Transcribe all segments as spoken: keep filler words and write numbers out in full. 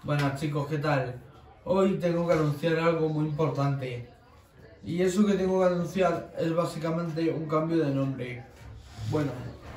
Buenas chicos, ¿qué tal? Hoy tengo que anunciar algo muy importante. Y eso que tengo que anunciar es básicamente un cambio de nombre. Bueno,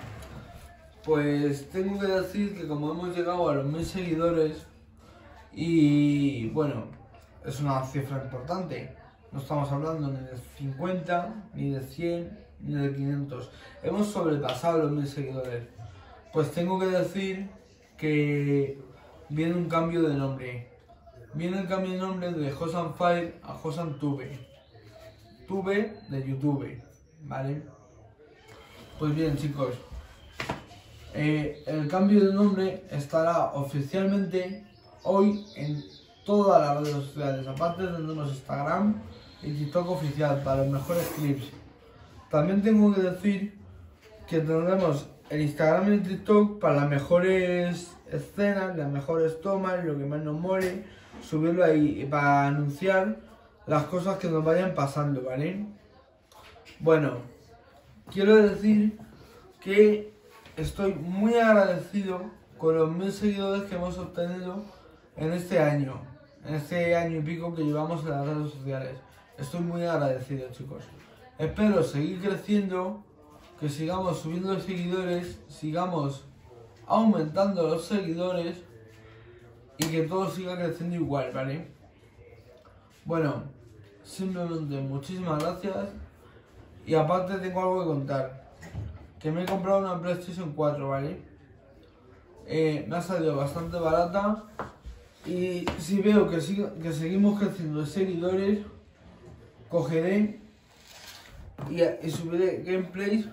pues tengo que decir que como hemos llegado a los mil seguidores, y bueno, es una cifra importante. No estamos hablando ni de cincuenta, ni de cien, ni de quinientos. Hemos sobrepasado los mil seguidores. Pues tengo que decir que viene un cambio de nombre. Viene el cambio de nombre de Josanfire a Josantube. Tube de YouTube, ¿vale? Pues bien chicos, eh, el cambio de nombre estará oficialmente hoy en todas las redes sociales. Aparte tendremos Instagram y TikTok oficial para los mejores clips. También tengo que decir que tendremos el Instagram y el TikTok para las mejores escenas, las mejores tomas, lo que más nos mole, subirlo ahí para anunciar las cosas que nos vayan pasando, ¿vale? Bueno, quiero decir que estoy muy agradecido con los mil seguidores que hemos obtenido en este año, en este año y pico que llevamos en las redes sociales. Estoy muy agradecido, chicos. Espero seguir creciendo, que sigamos subiendo seguidores, sigamos aumentando los seguidores y que todo siga creciendo igual, ¿vale? Bueno, simplemente muchísimas gracias. Y aparte tengo algo que contar, que me he comprado una PlayStation cuatro, ¿vale? Eh, me ha salido bastante barata y si veo que, sigo, que seguimos creciendo de seguidores, cogeré y, y subiré gameplays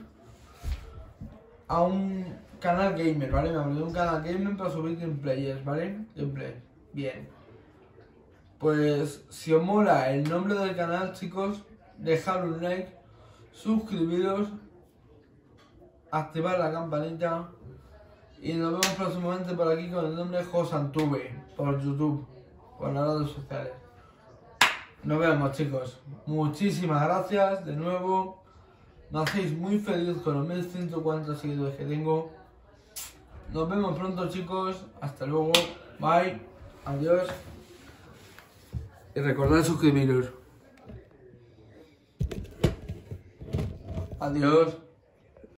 a un canal gamer, ¿vale? Me abriré un canal gamer para subir gameplayers, ¿vale? Gameplay, bien. Pues si os mola el nombre del canal, chicos, dejad un like, suscribiros, activar la campanita y nos vemos próximamente por aquí con el nombre Josantube, por YouTube, por las redes sociales. Nos vemos chicos, muchísimas gracias de nuevo, me hacéis muy feliz con los mil ciento cuarenta seguidores que tengo. Nos vemos pronto chicos, hasta luego, bye, adiós y recordad suscribiros. Adiós.